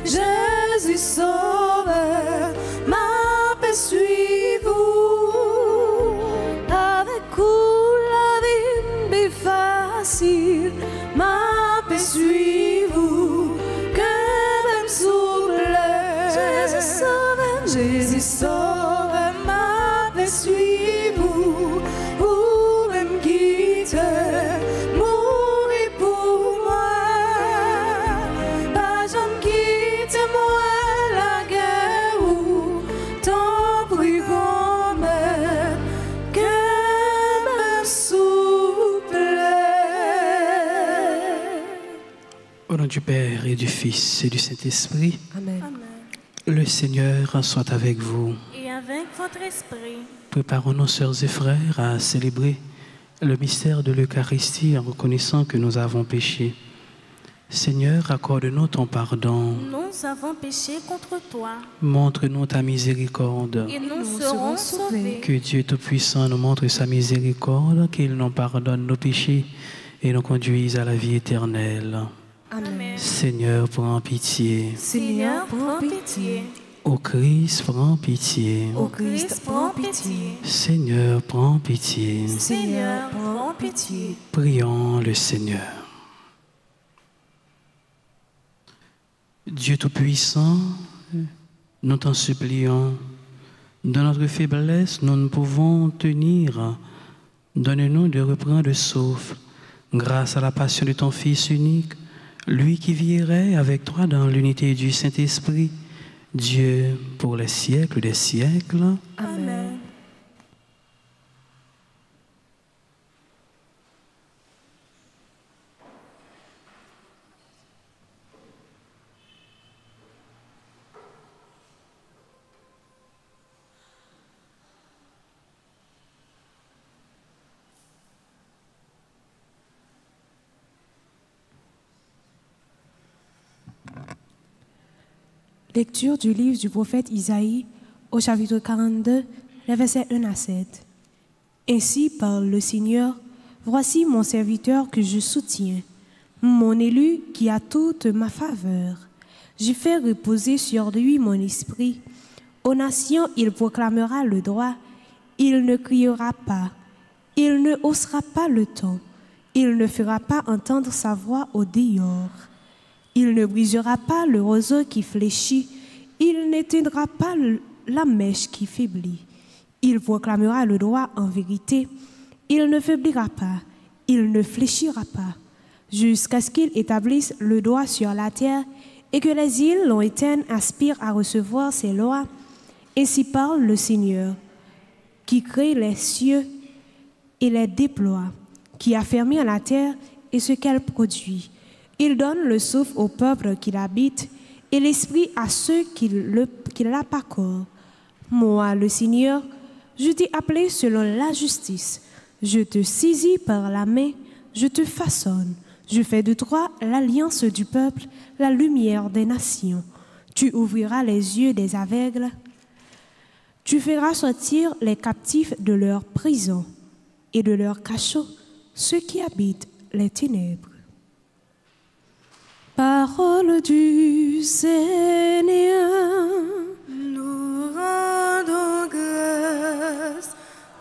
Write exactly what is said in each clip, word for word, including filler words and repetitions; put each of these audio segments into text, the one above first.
Jésus sauveur, ma paix suivez-vous. Avec vous la vie est facile, ma paix suivez-vous. Que même souple, Jésus sauveur, Jésus sauveur, ma paix suivez-vous. Vous même quitter. Au nom du Père et du Fils et du Saint-Esprit, Amen. Amen. Le Seigneur soit avec vous. Et avec votre esprit. Préparons-nous, sœurs et frères, à célébrer le mystère de l'Eucharistie en reconnaissant que nous avons péché. Seigneur, accorde-nous ton pardon. Nous avons péché contre toi. Montre-nous ta miséricorde. Et nous, Nous serons serons sauvés. sauvés. Que Dieu Tout-Puissant nous montre sa miséricorde, qu'il nous pardonne nos péchés et nous conduise à la vie éternelle. Amen. Seigneur, prends pitié. Seigneur, prends pitié. Ô Christ, prends pitié. Ô Christ, prends pitié. Seigneur, prends pitié. Seigneur, prends pitié. Prions le Seigneur. Dieu Tout-Puissant, nous t'en supplions, dans notre faiblesse, nous ne pouvons tenir. Donne-nous de reprendre le souffle, grâce à la passion de ton Fils unique, lui qui vivrait avec toi dans l'unité du Saint-Esprit, Dieu pour les siècles des siècles. Amen. Lecture du livre du prophète Isaïe au chapitre quarante-deux, les versets un à sept. Ainsi parle le Seigneur, voici mon serviteur que je soutiens, mon élu qui a toute ma faveur. Je fais reposer sur lui mon esprit. Aux nations, il proclamera le droit, il ne criera pas, il ne haussera pas le ton, il ne fera pas entendre sa voix au dehors. Il ne brisera pas le roseau qui fléchit, il n'éteindra pas la mèche qui faiblit. Il proclamera le droit en vérité, il ne faiblira pas, il ne fléchira pas, jusqu'à ce qu'il établisse le droit sur la terre et que les îles lointaines aspirent à recevoir ses lois. Ainsi parle le Seigneur, qui crée les cieux et les déploie, qui affermit la terre et ce qu'elle produit. Il donne le souffle au peuple qui l'habite et l'esprit à ceux qui, le, qui la parcourent. Moi, le Seigneur, je t'ai appelé selon la justice. Je te saisis par la main, je te façonne. Je fais de toi l'alliance du peuple, la lumière des nations. Tu ouvriras les yeux des aveugles. Tu feras sortir les captifs de leur prison et de leur cachot, ceux qui habitent les ténèbres. Parole du Seigneur. Nous rendons grâce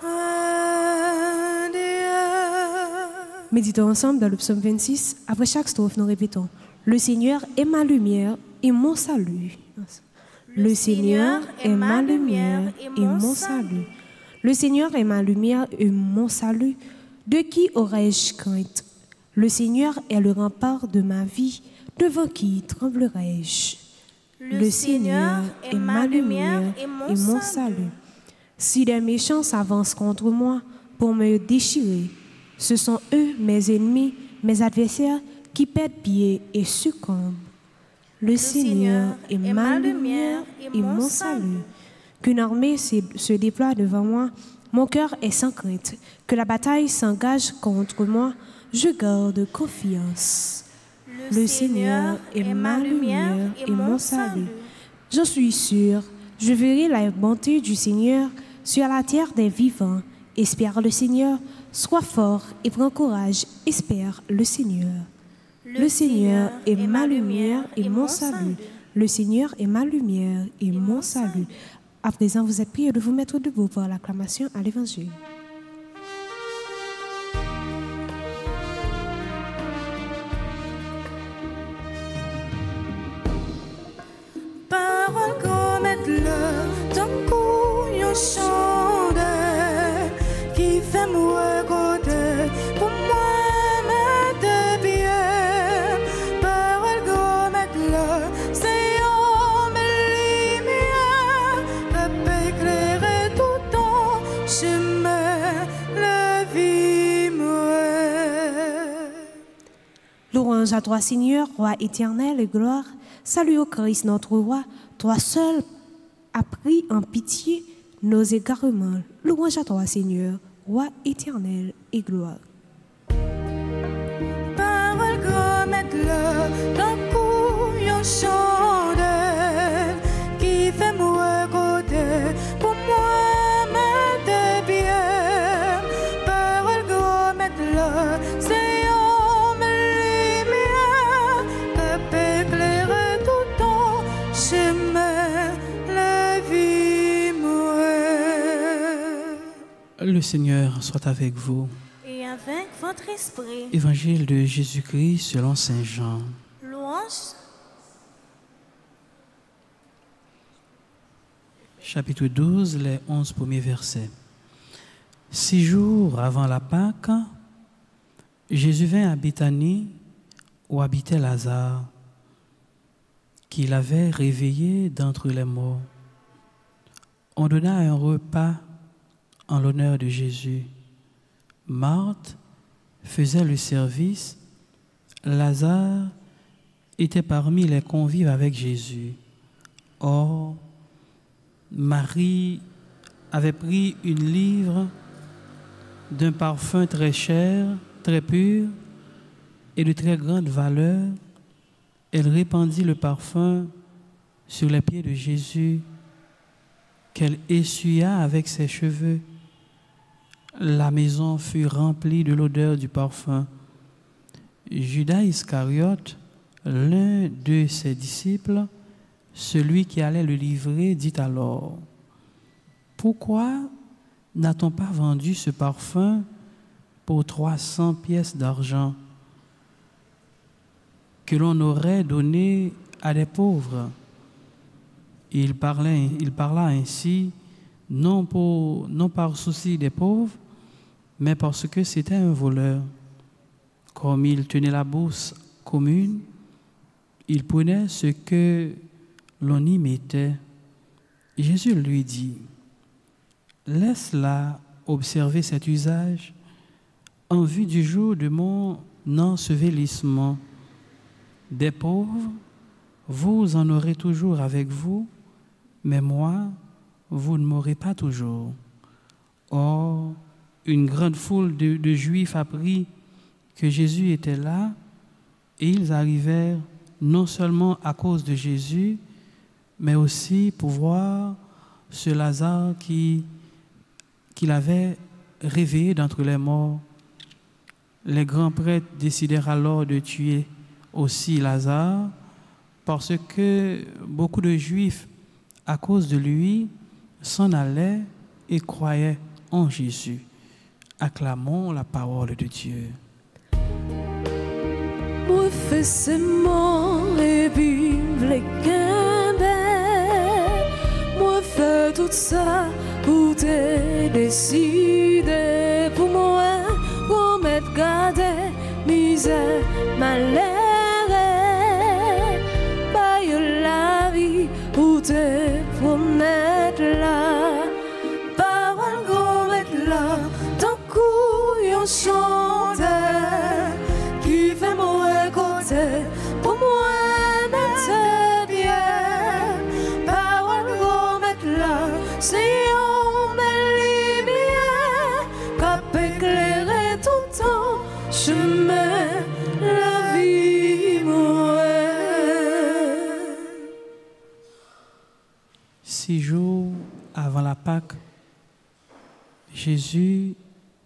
à Dieu. Méditons ensemble dans le psaume vingt-six. Après chaque strophe, nous répétons: Le Seigneur est ma lumière et mon salut. Le Seigneur est ma lumière et mon salut. Le Seigneur est ma lumière et mon salut. De qui aurais-je crainte? Le Seigneur est le rempart de ma vie. Devant qui tremblerai-je? Le Seigneur est ma lumière et mon salut. Si des méchants s'avancent contre moi pour me déchirer, ce sont eux, mes ennemis, mes adversaires, qui perdent pied et succombent. Le Seigneur est ma lumière et mon salut. Qu'une armée se déploie devant moi, mon cœur est sans crainte. Que la bataille s'engage contre moi, je garde confiance. Le Seigneur est ma lumière et mon salut. J'en suis sûr, je verrai la bonté du Seigneur sur la terre des vivants. Espère le Seigneur, sois fort et prends courage, espère le Seigneur. Le Seigneur est ma lumière et mon salut. Le Seigneur est ma lumière et mon salut. À présent, vous êtes priés de vous mettre debout pour l'acclamation à l'Évangile. Parole commettre-le, ton coup, yon chante, qui fait moi côté, pour moi, mettre bien. Parole commettre-le, c'est yon lumière, qui peut éclairer tout ton chemin, la vie, moi. Louange à toi, Seigneur, roi éternel et gloire. Salut au Christ, notre roi. Toi seul as pris en pitié nos égarements. Louange à toi, Seigneur, roi éternel et gloire. Parole commettre-le, d'un coup, yon chante, qui fait moi côté, pour moi, mettre bien. Parole commettre-le, c'est yon lumière, qui peut éclairer tout ton chemin, la vie, moi. Le Seigneur soit avec vous. Et avec votre esprit, Évangile de Jésus-Christ selon Saint Jean. louange, Chapitre douze, les onze premiers versets. Six jours avant la Pâque, Jésus vint à Béthanie où habitait Lazare, qu'il avait réveillé d'entre les morts. On donna un repas en l'honneur de Jésus. Marthe faisait le service. Lazare était parmi les convives avec Jésus. Or, Marie avait pris une livre d'un parfum très cher, très pur et de très grande valeur. Elle répandit le parfum sur les pieds de Jésus, qu'elle essuya avec ses cheveux. La maison fut remplie de l'odeur du parfum. Judas Iscariote, l'un de ses disciples, celui qui allait le livrer, dit alors: pourquoi n'a-t-on pas vendu ce parfum pour trois cents pièces d'argent que l'on aurait donné à des pauvres? Il parlait, il parla ainsi, non, pour, non par souci des pauvres, mais parce que c'était un voleur. Comme il tenait la bourse commune, il prenait ce que l'on y mettait. Jésus lui dit: laisse-la observer cet usage en vue du jour de mon ensevelissement. Des pauvres, vous en aurez toujours avec vous, mais moi, vous ne m'aurez pas toujours. Or, une grande foule de, de Juifs apprit que Jésus était là, et ils arrivèrent non seulement à cause de Jésus, mais aussi pour voir ce Lazare qui, qu'il avait réveillé d'entre les morts. Les grands prêtres décidèrent alors de tuer aussi Lazare, parce que beaucoup de Juifs, à cause de lui, s'en allaient et croyaient en Jésus. Acclamons la parole de Dieu. Moi fais seulement et vive les quinbets. Moi fais tout ça pour te décider. Pour moi, pour m'être gardé, misère, malheur. Baille la vie pour te promettre là. Parole qu'on mette là, ton coup yon chante, qui fait mon côté, pour moi mettre bien. Parole qu'on mette là, c'est yon belle lumière, qui peut éclairer tout ton chemin, la vie moi. Six jours avant la Pâque, Jésus,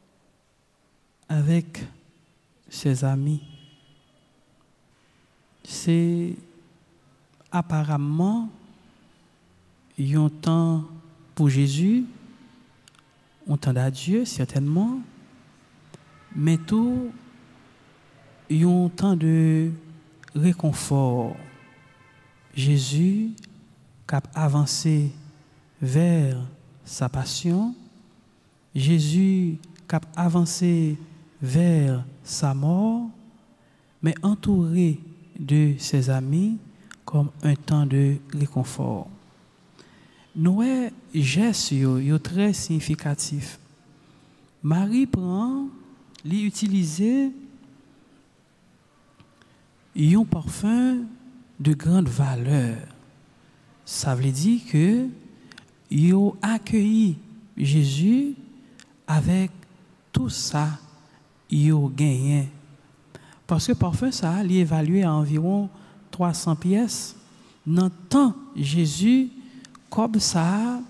avec ses amis, s'est apparemment, il y a un temps pour Jésus, un temps d'adieu, certainement, mais tout, il y a un temps de réconfort. Jésus a avancé vers sa passion, Jésus a avancé vers sa mort, mais entouré de ses amis comme un temps de réconfort. Noé, geste yo très significatif. Marie prend, l'utilise un parfum de grande valeur. Ça veut dire que ils accueilli Jésus avec tout ça, ils ont gagné. Parce que parfum, ça, il est évalué à environ trois cents pièces. Dans le temps, Jésus, comme ça,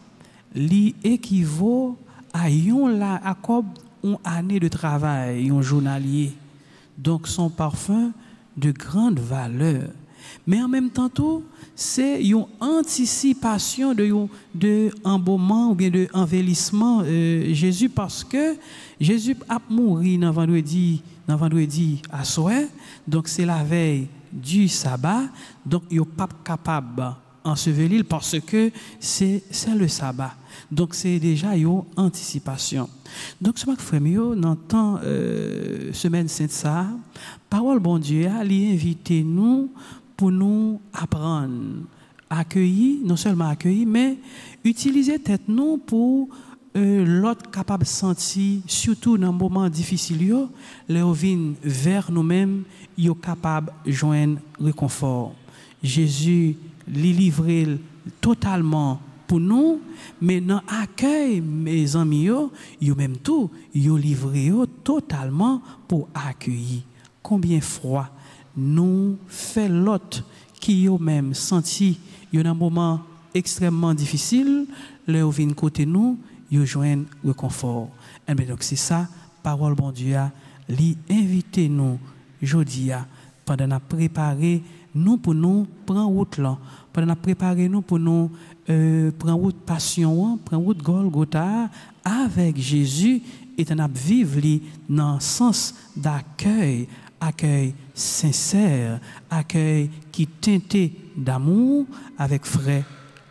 il équivaut à une année de travail, un journalier. Donc, son parfum de grande valeur. Mais en même temps, tout, c'est une anticipation de, de embaumement ou bien de envellissement euh, Jésus, parce que Jésus a mouru dans vendredi, dans vendredi à soir, donc c'est la veille du sabbat, donc il n'est pas capable d'ensevelir parce que c'est le sabbat. Donc c'est déjà une anticipation. Donc ce que frère mieux dans temps euh, semaine sainte ça, parole bon Dieu a invité nous pour nous apprendre, accueillir, non seulement accueillir, mais utiliser tête nous pour euh, l'autre capable de sentir, surtout dans un moment difficile, les vins vers nous-mêmes, ils sont capables de joindre réconfort. Jésus les livré totalement pour nous, mais dans l'accueil, mes amis, ils même tout, ils livré totalement pour accueillir. Combien froid nous fait l'autre qui ont même senti il y a un moment extrêmement difficile, leur vient côté nous, ils joignent le confort. Et bien donc c'est ça, parole bon Dieu a li inviter nous aujourd'hui pendant nous préparer nous pour nous prendre route là, pendant nous préparer nous pour nous euh, prendre route passion, prendre route Golgotha avec Jésus et nous vivre dans le sens d'accueil. Accueil sincère, accueil qui teinté d'amour avec frère,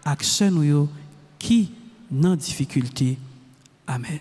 action qui n'a difficulté. Amen.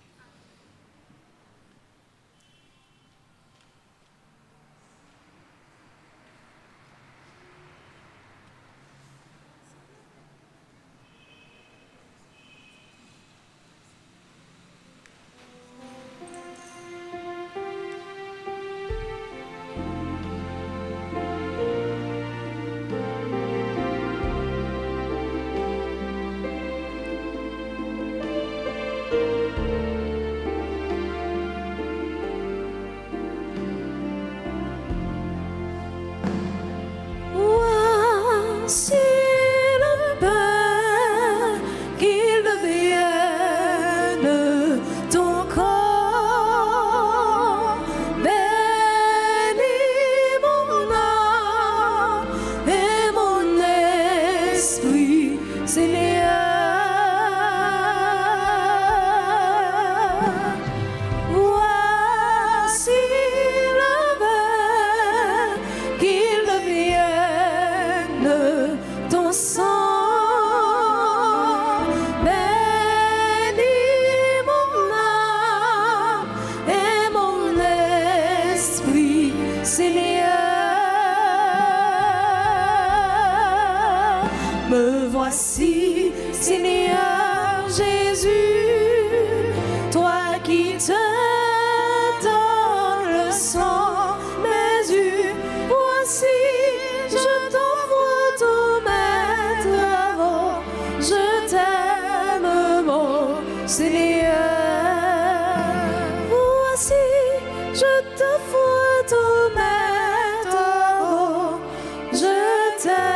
Me voici, Seigneur Jésus, toi qui te donnes le sang, mes yeux, voici, je t'envoie tous mes travaux, je t'aime, mon Seigneur. Voici, je t'envoie tous mes travaux, je t'aime.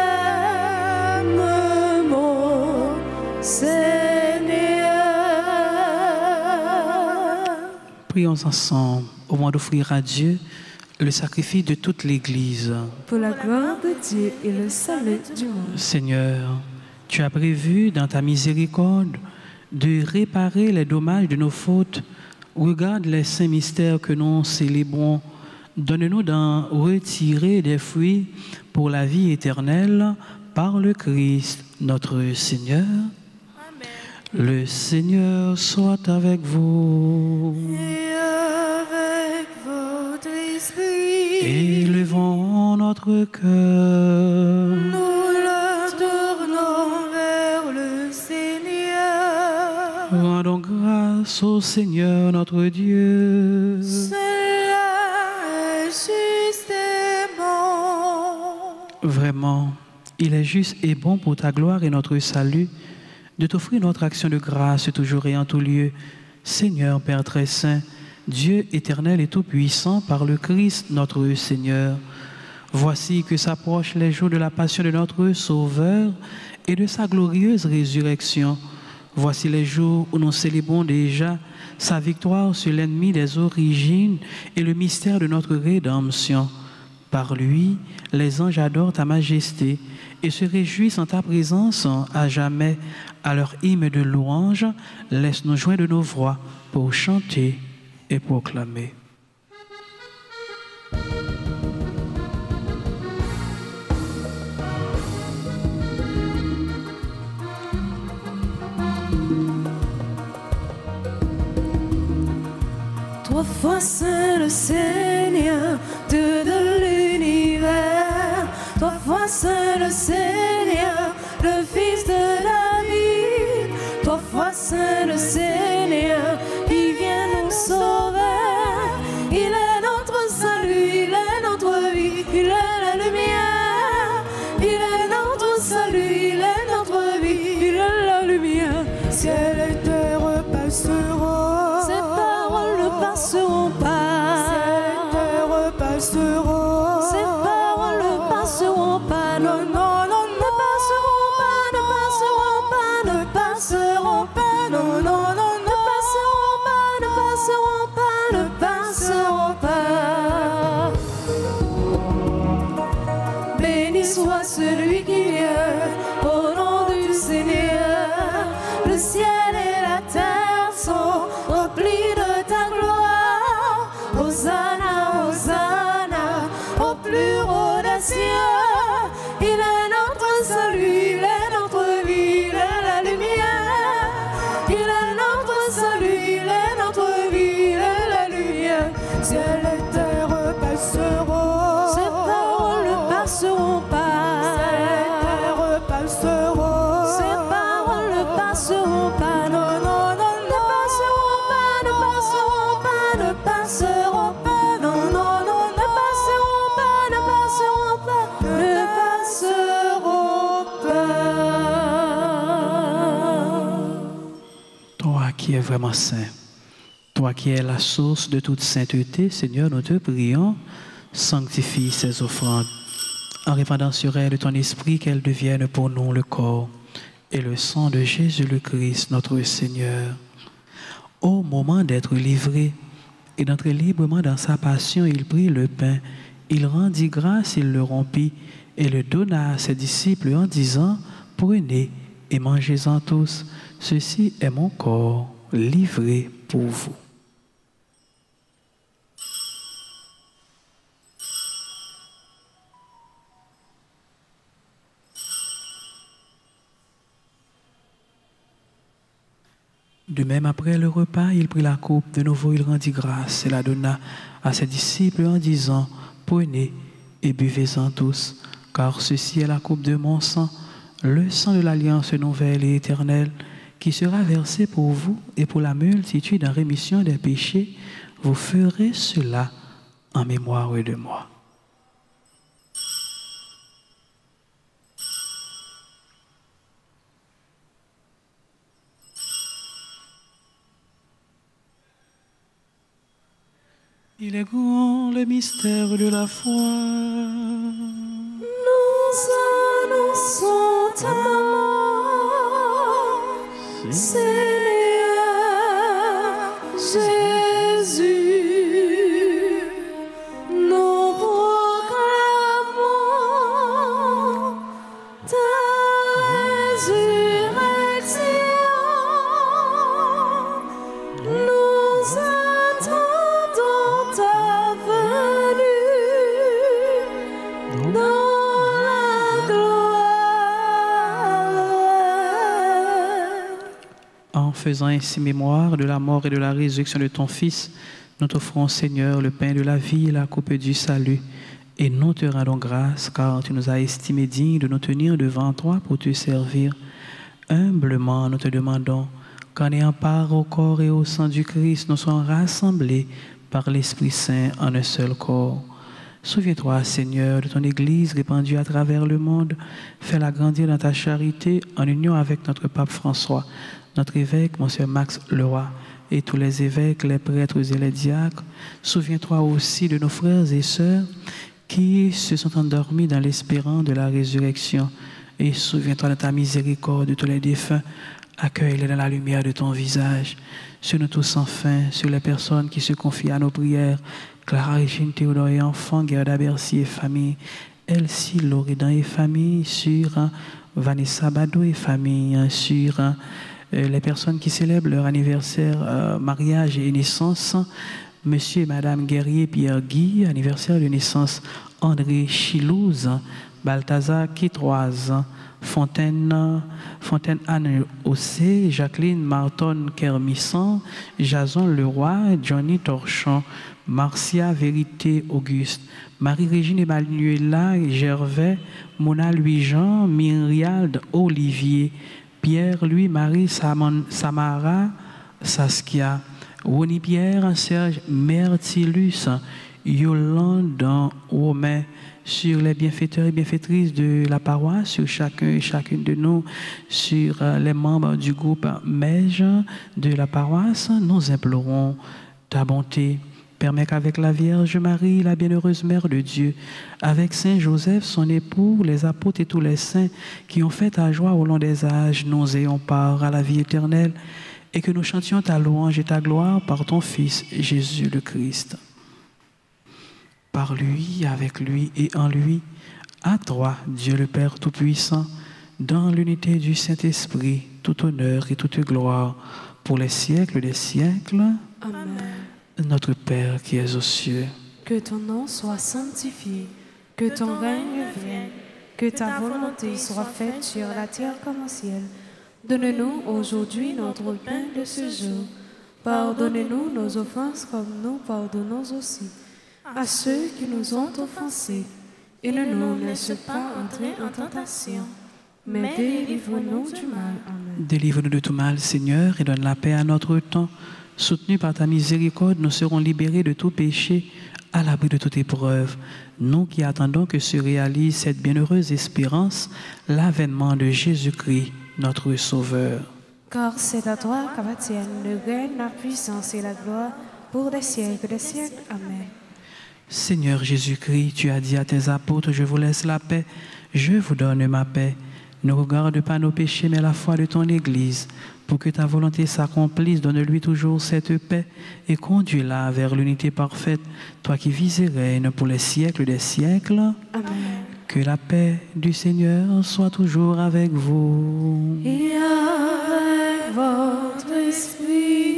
Prions ensemble au moment d'offrir à Dieu le sacrifice de toute l'Église. pour la gloire de Dieu et le salut du monde. Seigneur, tu as prévu dans ta miséricorde de réparer les dommages de nos fautes. Regarde les saints mystères que nous célébrons. Donne-nous d'en retirer des fruits pour la vie éternelle par le Christ, notre Seigneur. Amen. Le Seigneur soit avec vous. Et avec votre esprit, Élevons notre cœur. nous le tournons vers le Seigneur. Rendons grâce au Seigneur notre Dieu. Cela est juste et bon. Vraiment, il est juste et bon pour ta gloire et notre salut de t'offrir notre action de grâce toujours et en tout lieu. Seigneur, Père très saint, Dieu éternel et tout-puissant, par le Christ notre Seigneur. Voici que s'approchent les jours de la passion de notre Sauveur et de sa glorieuse résurrection. Voici les jours où nous célébrons déjà sa victoire sur l'ennemi des origines et le mystère de notre rédemption. Par lui, les anges adorent ta majesté et se réjouissent en ta présence à jamais. À leur hymne de louange, laisse-nous joindre nos voix pour chanter et proclamer. Trois fois saint le Seigneur, Dieu de l'univers. Trois fois saint le Seigneur, le Fils de David. Trois fois saint le Seigneur, qui vient nous sauver. Il est notre salut, il est notre vie, il est la lumière. Il est notre salut, il est notre vie, il est la lumière. Ciel et terre passeront, ces paroles ne passeront pas. Ciel et terre passeront, ces paroles ne passeront pas. Non, non, non, ne passeront pas, ne passeront pas, ne passeront pas. Non, non, non, ne passeront pas, ne passeront pas, ne passeront pas. Béni soit celui qui vient au nom du Seigneur. Le ciel et la terre sont remplis de ta gloire. Hosanna, Hosanna, au plus haut des cieux. Il est notre salut, il est notre vie, il est la lumière. Il est notre salut, il est notre vie, il est la lumière. Ciel et terre passeront, ces paroles ne passeront pas. Ciel et terre passeront, ces paroles ne passeront pas. Non, non, non, ne passeront pas, ne passeront pas, ne passeront pas. Non, non, non, ne passeront pas, ne passeront pas, ne passeront pas. Toi qui es vraiment saint, toi qui es la source de toute sainteté, Seigneur, nous te prions, sanctifie ces offrandes, en répandant sur elles ton esprit, qu'elles deviennent pour nous le corps et le sang de Jésus le Christ, notre Seigneur. Au moment d'être livré et d'entrer librement dans sa passion, il prit le pain, il rendit grâce, il le rompit et le donna à ses disciples en disant, « Prenez et mangez-en tous, ceci est mon corps livré pour vous. » De même, après le repas, il prit la coupe. De nouveau, il rendit grâce et la donna à ses disciples en disant, « Prenez et buvez-en tous, car ceci est la coupe de mon sang, le sang de l'alliance nouvelle et éternelle, qui sera versé pour vous et pour la multitude en rémission des péchés. Vous ferez cela en mémoire de moi. » Il est grand le mystère de la foi. Nous annonçons ta mort, Seigneur Jésus. Nous Faisant ainsi mémoire de la mort et de la résurrection de ton Fils, nous t'offrons, Seigneur, le pain de la vie et la coupe du salut. Et nous te rendons grâce, car tu nous as estimés dignes de nous tenir devant toi pour te servir. Humblement, nous te demandons qu'en ayant part au corps et au sang du Christ, nous soyons rassemblés par l'Esprit Saint en un seul corps. Souviens-toi, Seigneur, de ton Église répandue à travers le monde. Fais-la grandir dans ta charité en union avec notre pape François, notre évêque, Monsieur Max Leroy, et tous les évêques, les prêtres et les diacres. Souviens-toi aussi de nos frères et sœurs qui se sont endormis dans l'espérance de la résurrection. Et souviens-toi de ta miséricorde de tous les défunts. Accueille-les dans la lumière de ton visage. Sur nous tous enfin, sur les personnes qui se confient à nos prières, Clara, Régine, Théodore et enfants, Gerda, Bercy et famille, Elsie, Loridan et famille, sur Vanessa Badou et famille, sur les personnes qui célèbrent leur anniversaire, euh, mariage et naissance, Monsieur et Madame Guerrier Pierre Guy, anniversaire de naissance André Chilouze, Balthazar Kétroise, Fontaine, Fontaine Anne Ossé, Jacqueline Marton Kermissan, Jason Leroy, Johnny Torchon, Marcia Vérité Auguste, Marie-Régine Emmanuela Gervais, Mona Louis-Jean, Myrialde Olivier, Pierre-Louis-Marie Samara Saskia, Rony Pierre, Serge Mertilus, Yolande Romain, sur les bienfaiteurs et bienfaitrices de la paroisse, sur chacun et chacune de nous, sur les membres du groupe Mège de la paroisse, nous implorons ta bonté. Permets qu'avec la Vierge Marie, la bienheureuse Mère de Dieu, avec Saint Joseph, son époux, les apôtres et tous les saints qui ont fait ta joie au long des âges, nous ayons part à la vie éternelle et que nous chantions ta louange et ta gloire par ton Fils, Jésus le Christ. Par lui, avec lui et en lui, à toi, Dieu le Père Tout-Puissant, dans l'unité du Saint-Esprit, tout honneur et toute gloire, pour les siècles des siècles. Amen. Notre Père qui es aux cieux, que ton nom soit sanctifié, que ton règne vienne, que ta volonté soit faite sur la terre comme au ciel. Donne-nous aujourd'hui notre pain de ce jour. Pardonne-nous nos offenses comme nous pardonnons aussi à ceux qui nous ont offensés. Et ne nous laisse pas entrer en tentation, mais délivre-nous du mal. Amen. Délivre-nous de tout mal, Seigneur, et donne la paix à notre temps. Soutenus par ta miséricorde, nous serons libérés de tout péché, à l'abri de toute épreuve. Nous qui attendons que se réalise cette bienheureuse espérance, l'avènement de Jésus-Christ, notre Sauveur. Car c'est à toi qu'appartiennent le règne, la puissance et la gloire pour les siècles des siècles. Amen. Seigneur Jésus-Christ, tu as dit à tes apôtres, je vous laisse la paix, je vous donne ma paix. Ne regarde pas nos péchés, mais la foi de ton Église. Pour que ta volonté s'accomplisse, donne-lui toujours cette paix et conduis-la vers l'unité parfaite, toi qui vis et règnes pour les siècles des siècles. Amen. Que la paix du Seigneur soit toujours avec vous. Et avec votre esprit.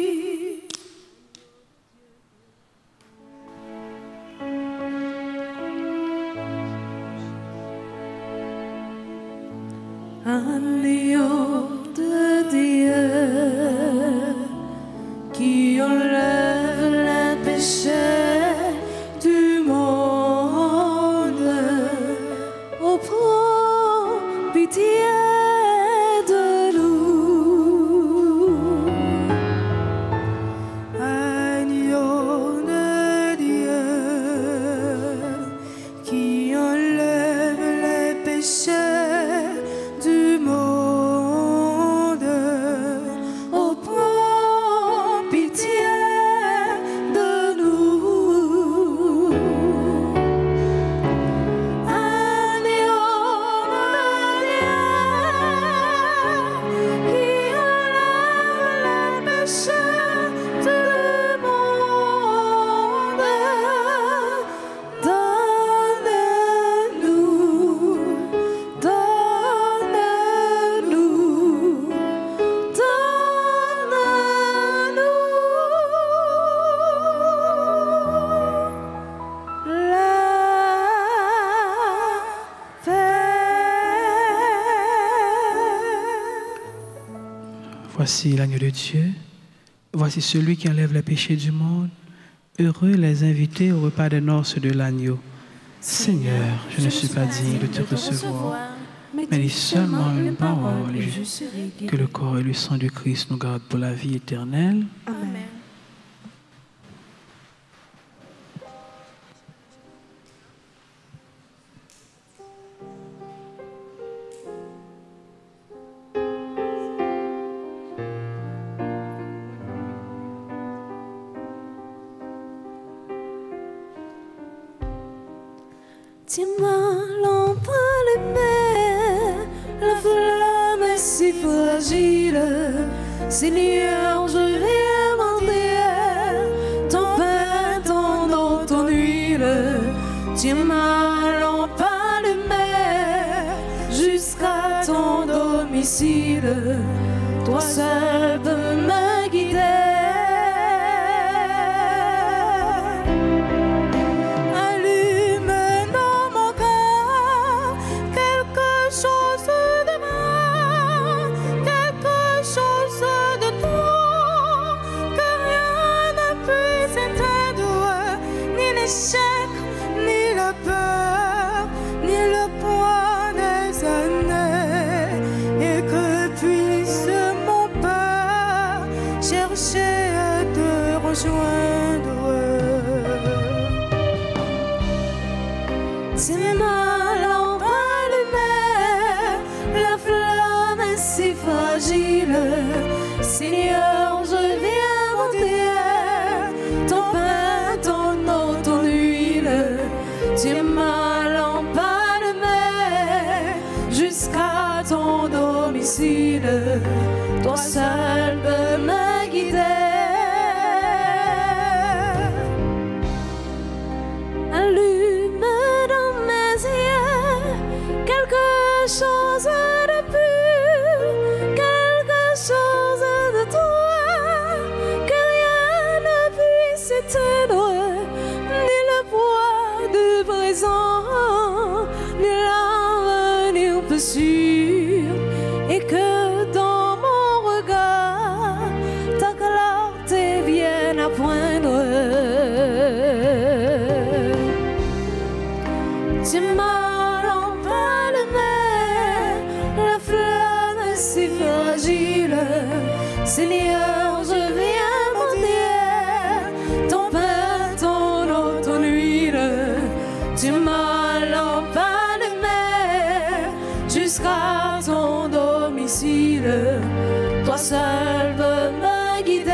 Agneau de Dieu qui enlève les péchés du monde, oh, prends pitié de nous. Agneau de Dieu qui enlève les péchés du monde, oh, prends pitié de nous. Agneau de Dieu Voici l'agneau de Dieu. Voici celui qui enlève les péchés du monde. Heureux les invités au repas des noces de l'agneau. Seigneur, je ne suis pas digne de te recevoir, mais dis seulement une parole et je serai guéri. Que le corps et le sang du Christ nous gardent pour la vie éternelle. Amen. Tiens-moi l'emprunt de mer, la flamme est si fragile. Seigneur, je viens mendier ton pain, ton eau, ton huile. Tiens-moi l'emprunt de mer jusqu'à ton domicile. Toi seul peux me guider. Ni la peur, ni le poids des années, et que puisse mon père chercher à te rejoindre. C'est mal en bas de mer, la flamme est si fragile. Seigneur, je viens mendier ton pain, ton eau, ton huile. C'est mal en bas de mer jusqu'à ton domicile. Toi seul peux me guider. Allume dans mes yeux quelque chose de pur, quelque chose de toi, que rien ne puisse éteindre, ni le poids du présent, ni l'avenir peu sûr, et que dans mon regard, ta clarté vienne à poindre. Tu m'as l'emprunt de mer, la flamme est si fragile. Seigneur, je viens mendier ton pain, ton eau, ton huile. Tu m'as l'emprunt de mer jusqu'à ton domicile. Toi seul peux me guider.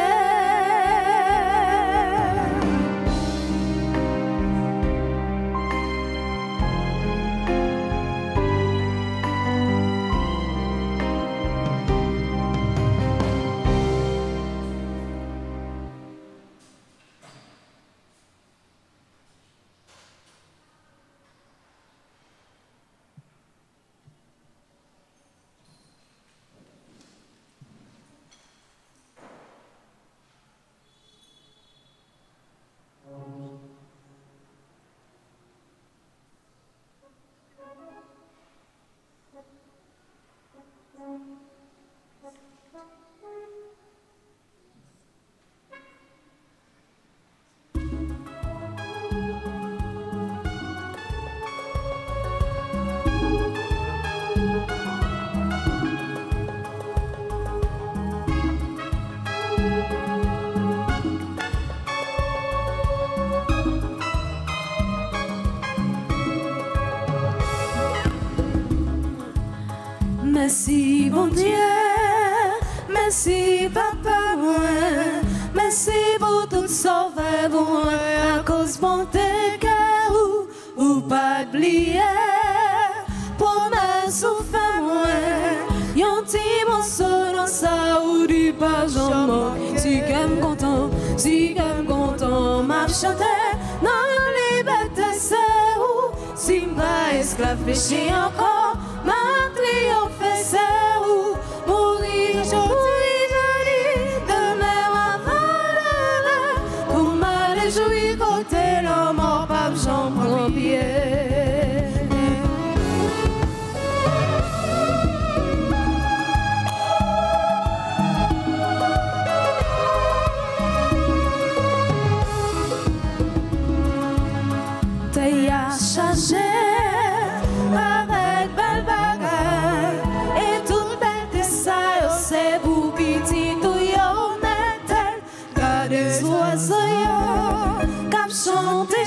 Merci bon Dieu, merci papa moi, merci pour tout sauver moi, à cause bon tes cœurs ou, ou pas oublier, pour me souffrir moi, yon petit morceau dans ça ou du pas j'en si qu'aime content, si qu'aime content, m'a chanté, non liberté c'est où, si m'a esclave péché encore, m'a triomphé c'est où, mourir aujourd'hui je dis, demain ma valeur, pour m'a réjouir côté l'homme en pape j'en prends pied.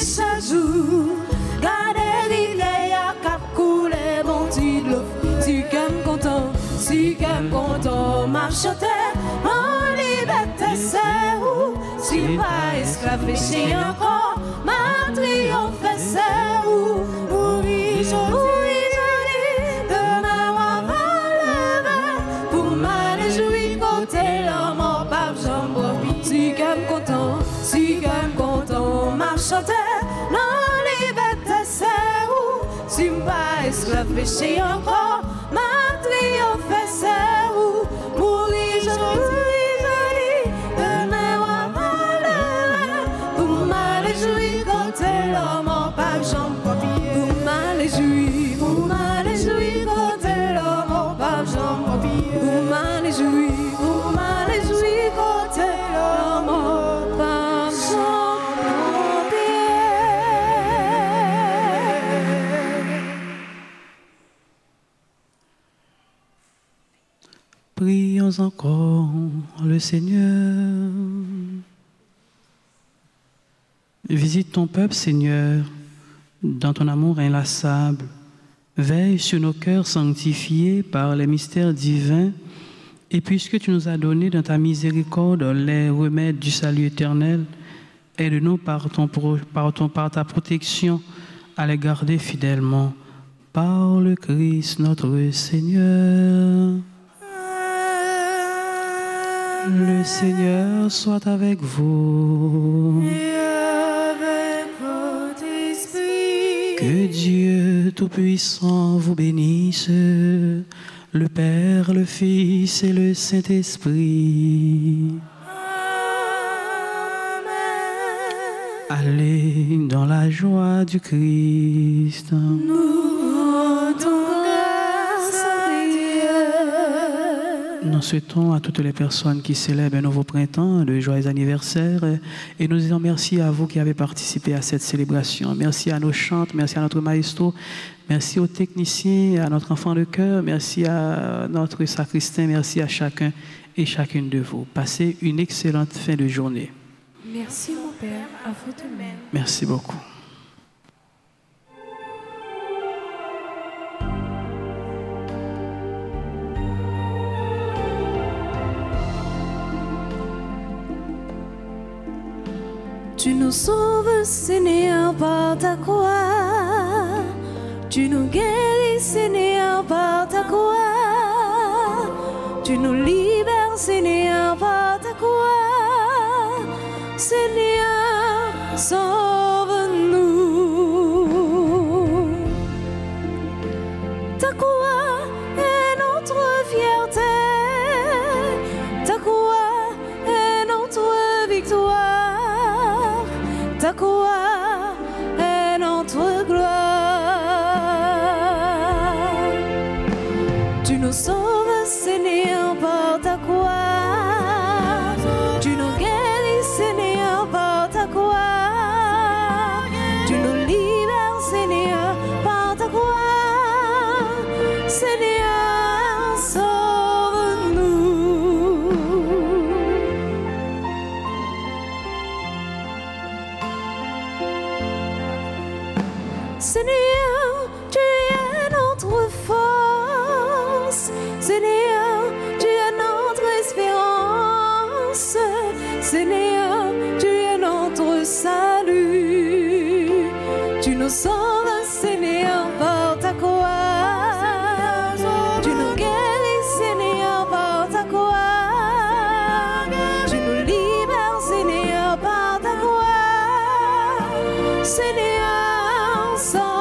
chaque jour. Gardez rivière à cap couler, bon tu de l'eau. Si qu'aime content, si qu'aime content, ma chanter, mon liberté c'est où? Si pas esclave péché encore, ma triomphe c'est où? Mourir joli, demain on va lever, pour ma réjouir côté l'homme en pape jambe. Si qu'aime content, si qu'aime content, ma chanter, non liberté c'est où? Si pas esclave péché encore, ma triomphe c'est où? Mourir joli, joli, demain on va lever, pour ma réjouir côté l'homme en pape jambe. Pour ma réjouir, pour ma réjouir côté l'homme en pape jambe. Pour ma réjouir, pour ma réjouir côté l'homme en pape jambe. Prions encore le Seigneur. Visite ton peuple, Seigneur, dans ton amour inlassable. Veille sur nos cœurs sanctifiés par les mystères divins. Et puisque tu nous as donné dans ta miséricorde les remèdes du salut éternel, aide-nous par, ton, par, ton, par ta protection à les garder fidèlement. Par le Christ notre Seigneur. Le Seigneur soit avec vous. Et avec votre esprit. Que Dieu Tout-Puissant vous bénisse, le Père, le Fils et le Saint-Esprit. Amen. Allez dans la joie du Christ. Nous rendons grâce à Dieu. Nous souhaitons à toutes les personnes qui célèbrent un nouveau printemps de joyeux anniversaire et nous disons merci à vous qui avez participé à cette célébration. Merci à nos chantes, merci à notre maestro, merci aux techniciens, à notre enfant de cœur, merci à notre sacristain, merci à chacun et chacune de vous. Passez une excellente fin de journée. Merci mon Père, à vous de même. Merci beaucoup. Tu nous sauves, Seigneur, par ta croix. Tu nous guéris, Seigneur, par ta croix. Tu nous libères, Seigneur, par ta croix. Seigneur, sauve-nous. Ta croix est notre fierté. Ta croix est notre victoire. Ta croix est notre gloire. Tu nous sauves, Seigneur, par ta croix. Tu nous guéris, Seigneur, par ta croix. Tu nous libères, Seigneur, par ta croix. Seigneur, sauve-nous. Seigneur, tu es notre force. Seigneur, tu es notre espérance. Seigneur, tu es notre salut. Tu nous sauves, Seigneur, par ta croix. Tu nous guéris, Seigneur, par ta croix. Tu nous libères, Seigneur, par ta croix. Seigneur, sauve-nous.